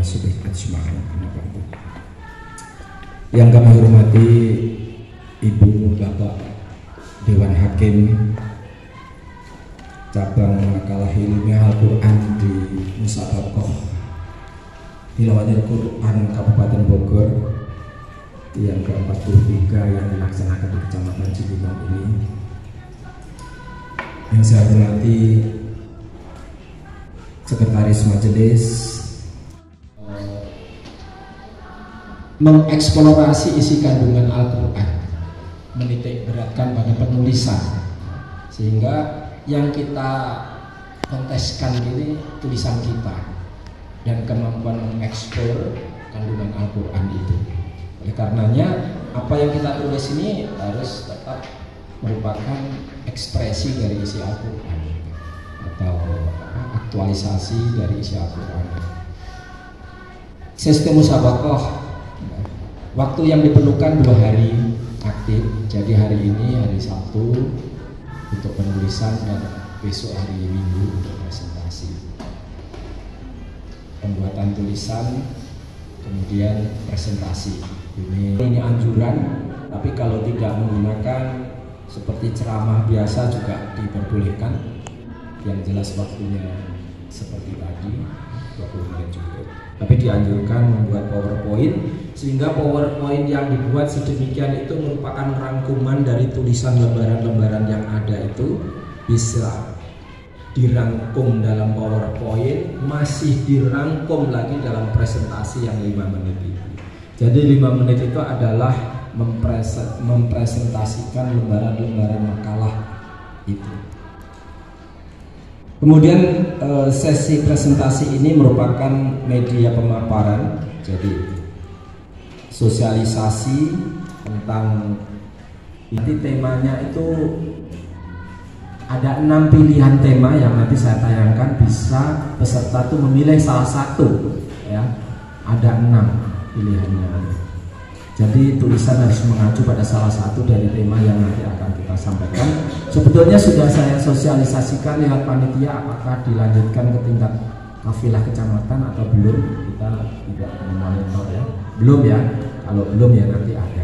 nasibih ajma'in. Yang kami hormati Ibu Bapak Dewan Hakim cabang makalah ilmiah Al-Quran di Musabaqah Tilawatil Quran Kabupaten Bogor yang ke-43 yang dilaksanakan di Kecamatan Cibinong ini. Yang saya hormati Sekretaris Majelis, mengeksplorasi isi kandungan Al-Quran, menitik beratkan pada penulisan, sehingga yang kita konteskan ini tulisan kita dan kemampuan mengeksplor kandungan Al-Quran itu. Oleh karenanya apa yang kita tulis ini harus tetap merupakan ekspresi dari isi Al-Quran atau aktualisasi dari isi Al-Quran. Sistem musabaqah, waktu yang diperlukan 2 hari aktif. Jadi hari ini hari Sabtu untuk penulisan dan besok hari Minggu untuk presentasi. Pembuatan tulisan kemudian presentasi. Ini anjuran, tapi kalau tidak menggunakan seperti ceramah biasa juga diperbolehkan. Yang jelas waktunya seperti tadi 20 menit cukup. Tapi dianjurkan membuat PowerPoint, sehingga PowerPoint yang dibuat sedemikian itu merupakan rangkuman dari tulisan lembaran-lembaran yang ada itu bisa dirangkum dalam PowerPoint, masih dirangkum lagi dalam presentasi yang 5 menit itu. Jadi 5 menit itu adalah mempresentasikan lembaran-lembaran makalah itu. Kemudian sesi presentasi ini merupakan media pemaparan, jadi sosialisasi tentang nanti temanya itu ada 6 pilihan tema yang nanti saya tayangkan, bisa peserta itu memilih salah satu ya, ada 6 pilihannya. Jadi tulisan harus mengacu pada salah satu dari tema yang nanti akan kita sampaikan. Sebetulnya sudah saya sosialisasikan lewat panitia, apakah dilanjutkan ke tingkat kafilah kecamatan atau belum, kita tidak memonitor ya. Belum ya, kalau belum ya nanti ada.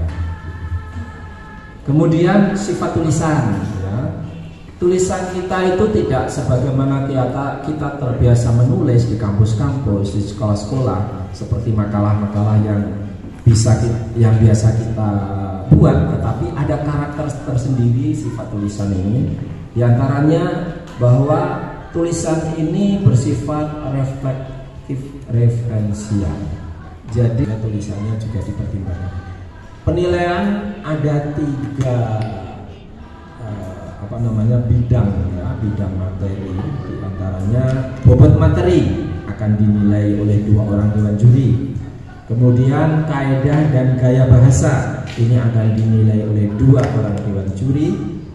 Kemudian sifat tulisan ya. Tulisan kita itu tidak sebagaimana kita terbiasa menulis di kampus-kampus, di sekolah-sekolah, seperti makalah-makalah yang biasa kita buat, tetapi ada karakter tersendiri sifat tulisan ini. Di antaranya bahwa tulisan ini bersifat reflektif referensial. Jadi tulisannya juga dipertimbangkan. Penilaian ada 3 bidang ya, bidang materi. Di antaranya bobot materi akan dinilai oleh 2 orang dewan juri. Kemudian kaidah dan gaya bahasa ini akan dinilai oleh 2 orang dewan juri.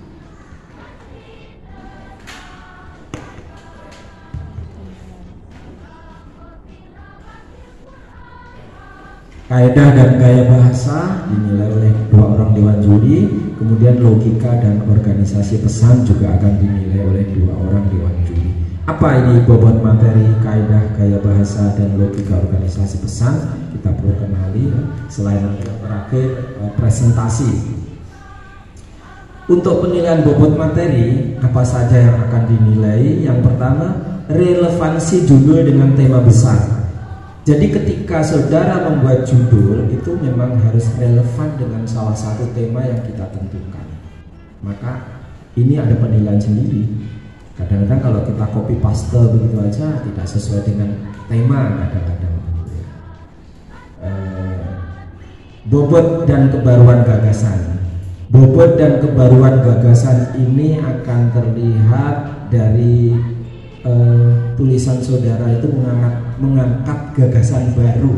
Kaidah dan gaya bahasa dinilai oleh 2 orang dewan juri. Kemudian logika dan organisasi pesan juga akan dinilai oleh 2 orang dewan juri. Apa ini bobot materi, kaidah, gaya bahasa, dan logika organisasi pesan? Kita perlu kenali ya. Selain yang terakhir presentasi. Untuk penilaian bobot materi, apa saja yang akan dinilai? Yang pertama, relevansi judul dengan tema besar. Jadi ketika saudara membuat judul itu memang harus relevan dengan salah satu tema yang kita tentukan. Maka ini ada penilaian sendiri. Kadang-kadang kalau kita copy paste begitu aja tidak sesuai dengan tema kadang-kadang. Bobot dan kebaruan gagasan. Bobot dan kebaruan gagasan ini akan terlihat dari tulisan saudara itu mengangkat gagasan baru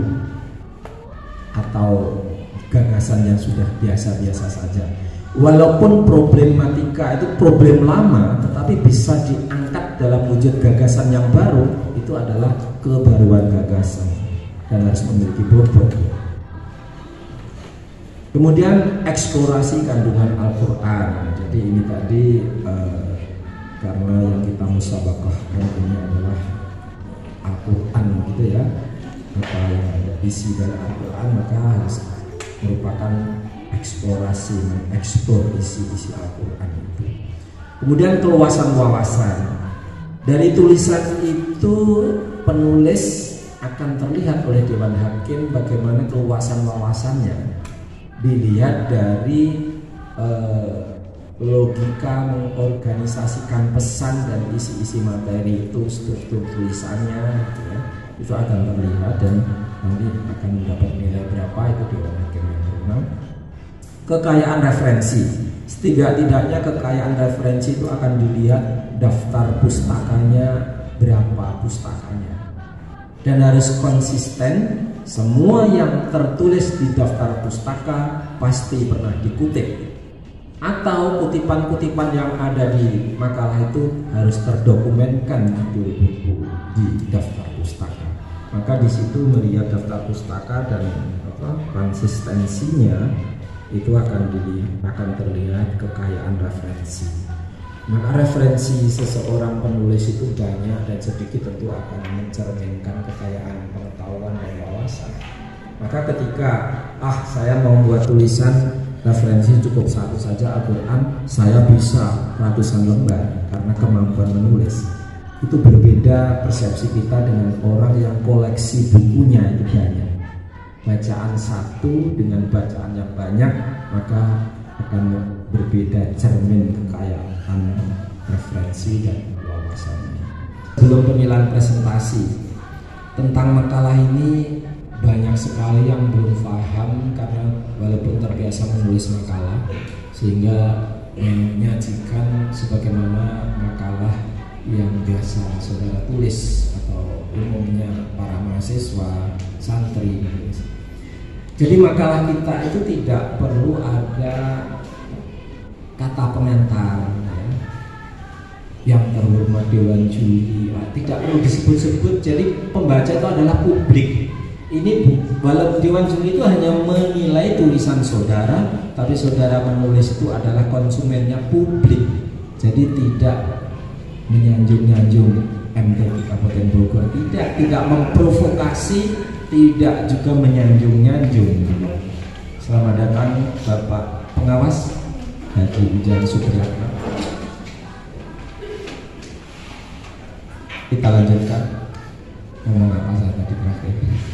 atau gagasan yang sudah biasa-biasa saja. Walaupun problematika itu problem lama, tetapi bisa diangkat dalam wujud gagasan yang baru, itu adalah kebaruan gagasan dan harus memiliki bobot. Kemudian eksplorasi kandungan Al-Quran. Jadi ini tadi karena yang kita musabaqahkan ini adalah Al-Quran gitu ya. apa yang ada isi dalam Al-Quran, maka harus merupakan eksplorasi, mengeksplor isi-isi Al-Quran itu. Kemudian keluasan wawasan. Dari tulisan itu penulis akan terlihat oleh Dewan Hakim bagaimana keluasan wawasannya. Dilihat dari logika mengorganisasikan pesan dan isi-isi materi itu, struktur tulisannya gitu ya. Itu akan terlihat dan nanti akan mendapat nilai berapa, itu Dewan Hakim yang berwenang. Kekayaan referensi, setidak-tidaknya kekayaan referensi itu akan dilihat daftar pustakanya berapa pustakanya, dan harus konsisten. Semua yang tertulis di daftar pustaka pasti pernah dikutip, atau kutipan-kutipan yang ada di makalah itu harus terdokumenkan di daftar pustaka. Maka di situ melihat daftar pustaka dan konsistensinya itu akan terlihat kekayaan referensi. Maka referensi seseorang penulis itu banyak dan sedikit tentu akan mencerminkan kekayaan pengetahuan dan wawasan. Maka ketika saya mau buat tulisan referensi cukup satu saja Al-Quran, saya bisa ratusan lembar karena kemampuan menulis. Itu berbeda persepsi kita dengan orang yang koleksi bukunya itu banyak. Bacaan satu dengan bacaan yang banyak, maka akan berbeda cermin kekayaan referensi dan wawasannya. Sebelum pemilihan presentasi tentang makalah ini, banyak sekali yang belum paham karena walaupun terbiasa menulis makalah, sehingga menyajikan sebagaimana makalah yang biasa saudara tulis atau umumnya para mahasiswa, santri. Jadi makalah kita itu tidak perlu ada kata pengantar yang terhormat Dewan Juri, tidak perlu disebut-sebut. Jadi pembaca itu adalah publik. Ini walau Dewan Juri itu hanya menilai tulisan saudara, tapi saudara menulis itu adalah konsumennya publik. Jadi tidak menyanjung-nyanjung MTQ Kabupaten Bogor, tidak memprovokasi, tidak juga menyanjung-nyanjung. Selamat datang Bapak Pengawas Haji Ujang Supriyatna. Kita lanjutkan. Ngomong apa saya tadi terakhir?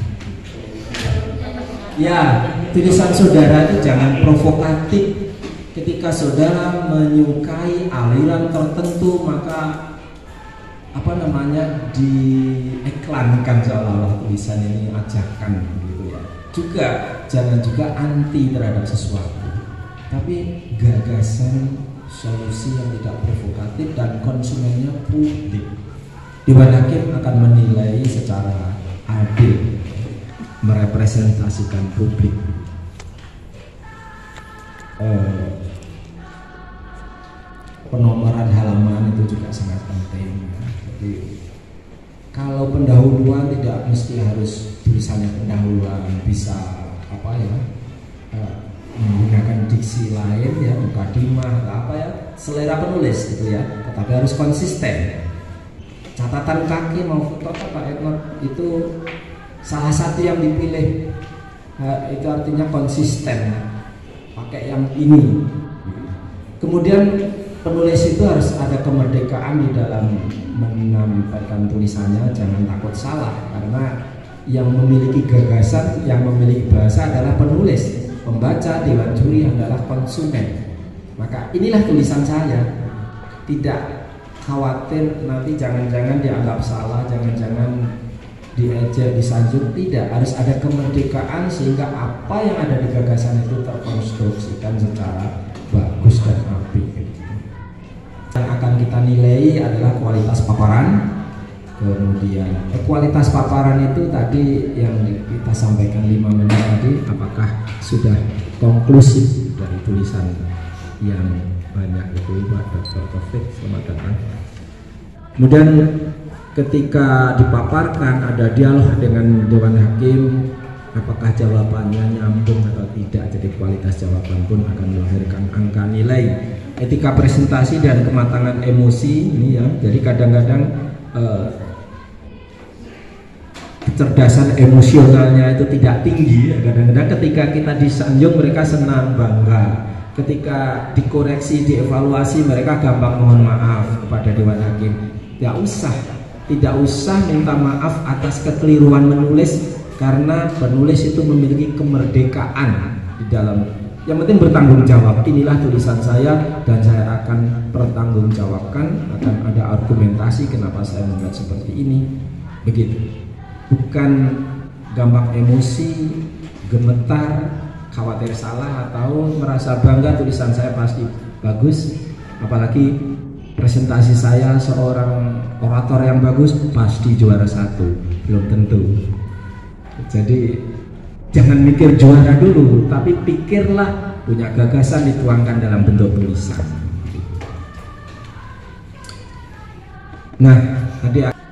Ya, tulisan saudara itu jangan provokatif. Ketika saudara menyukai aliran tertentu, maka diiklankan seolah-olah tulisan ini ajakan gitu ya. Juga jangan juga anti terhadap sesuatu, tapi gagasan solusi yang tidak provokatif dan konsumennya publik. Dewan Hakim akan menilai secara adil, merepresentasikan publik. Penomoran halaman itu juga sangat penting ya. Jadi kalau pendahuluan tidak mesti harus tulisannya pendahuluan, bisa menggunakan diksi lain ya, mukadimah atau selera penulis gitu ya, tetapi harus konsisten. Catatan kaki mau foto Pak Edward itu salah satu yang dipilih, itu artinya konsisten, pakai yang ini. Kemudian penulis itu harus ada kemerdekaan di dalam menyampaikan tulisannya, jangan takut salah, karena yang memiliki gagasan, yang memiliki bahasa adalah penulis, pembaca, Dewan Juri adalah konsumen. Maka inilah tulisan saya, tidak khawatir nanti jangan-jangan dianggap salah, jangan-jangan diejek, disanjung. Tidak, harus ada kemerdekaan sehingga apa yang ada di gagasan itu terkonstruksikan secara bagus dan apik. Yang akan kita nilai adalah kualitas paparan. Kemudian kualitas paparan itu tadi yang kita sampaikan 5 menit tadi, apakah sudah konklusif dari tulisan yang banyak itu. Pak Dr. Taufik, selamat datang. Kemudian ketika dipaparkan ada dialog dengan Dewan Hakim, apakah jawabannya nyambung atau tidak. Jadi kualitas jawaban pun akan melahirkan angka nilai. Etika presentasi dan kematangan emosi ini ya. Jadi kadang-kadang kecerdasan emosionalnya itu tidak tinggi. Kadang-kadang ketika kita disanjung mereka senang, bangga. Ketika dikoreksi, dievaluasi, mereka gampang mohon maaf kepada Dewan Hakim. Tidak usah minta maaf atas kekeliruan menulis, karena penulis itu memiliki kemerdekaan di dalam. Yang penting bertanggung jawab. Inilah tulisan saya dan saya akan pertanggungjawabkan. Akan ada argumentasi kenapa saya membuat seperti ini. Begitu. Bukan gampang emosi, gemetar, khawatir salah, atau merasa bangga tulisan saya pasti bagus. Apalagi presentasi saya seorang orator yang bagus pasti juara 1. Belum tentu. Jadi jangan mikir juara dulu, tapi pikirlah punya gagasan dituangkan dalam bentuk tulisan. Nah, tadi